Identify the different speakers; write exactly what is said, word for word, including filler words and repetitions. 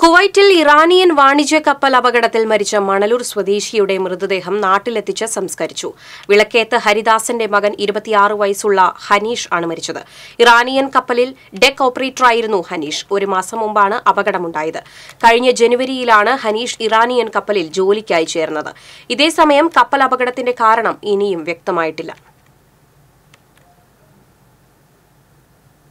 Speaker 1: കുവൈറ്റിൽ ഇറാനിയൻ വാണിജ്യ കപ്പൽ അപകടത്തിൽ മരിച്ച മണലൂർ സ്വദേശിയുടെ മൃതദേഹം നാട്ടിലെത്തിച്ച് സംസ്കരിച്ചു. വിളക്കേത്ത് ഹരിദാസന്റെ മകൻ ഇരുപത്തിയാറ് വയസ്സുള്ള ഹനീഷ് ആണ് മരിച്ചത്. ഇറാനിയൻ കപ്പലിൽ ഡെക്ക് ഓപ്പറേറ്ററായിരുന്നു ഹനീഷ്. ഒരു മാസം മുമ്പാണ് അപകടമുണ്ടായത്. കഴിഞ്ഞ ജനുവരിയിലാണ് ഹനീഷ് ഇറാനിയൻ കപ്പലിൽ ജോലിക്കായി ചേർന്നത്. ഇതേസമയം കപ്പൽ അപകടത്തിന്റെ കാരണം ഇനിയും വ്യക്തമായിട്ടില്ല.